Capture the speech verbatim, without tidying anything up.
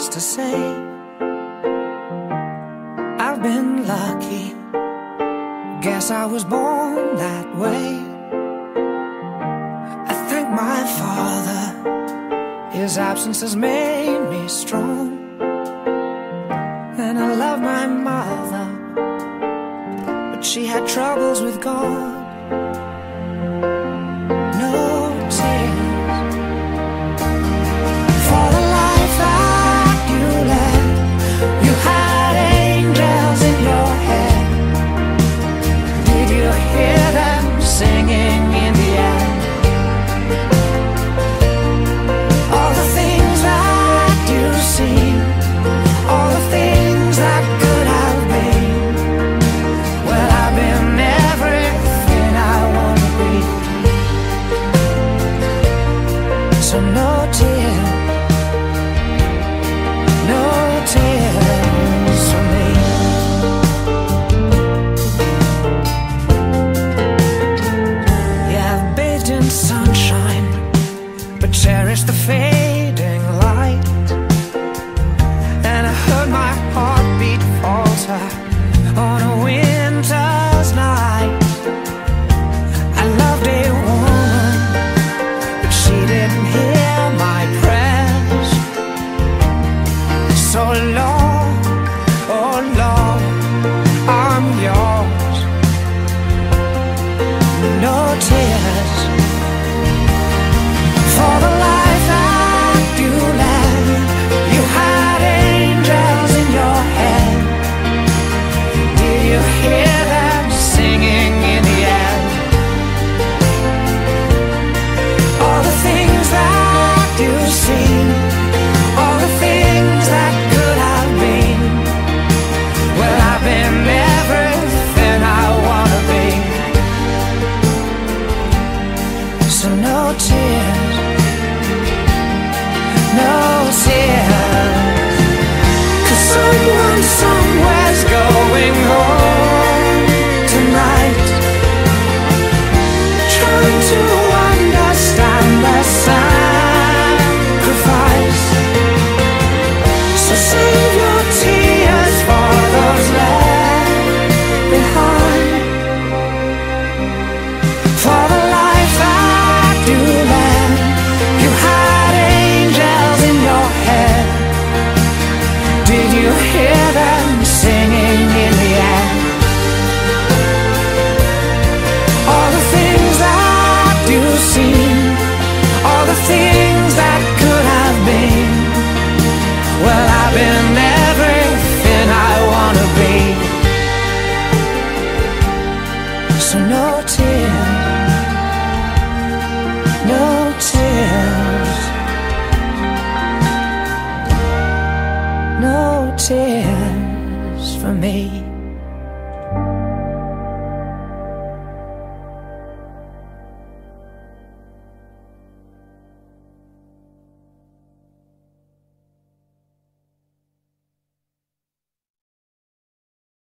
words to say. I've been lucky, guess I was born that way. I thank my father, his absence has made me strong. And I love my mother, but she had troubles with God. No tears for the life that you led. You had angels in your head. Did you hear them singing in the air? All the things that you've seen, all the things that could have been. Well, I've been everything I want to be. So no tears, no tears for me. Yeah, I've bathed in sunshine, but cherish the fading light. And I heard my heartbeat falter on a winter's night. I loved a woman, but she didn't hear my prayers. So Lord, oh Lord, I'm yours. No tears for the life that you led. You had angels in your head. Did you hear them singing in the air? All the things that you've seen, all the things that could have been. Well, I've been everything I wanna be. So no tears, no tears, 'cause someone somewhere's going home tonight, trying to understand the sacrifice. So save your tears for those left behind. For the life that you led, you had angels in your head. Did you hear them singing in the air? All the things that you've seen, all the things that could have been. Well, I've been everything I wanna be. So no tears, no tears, no tears for me.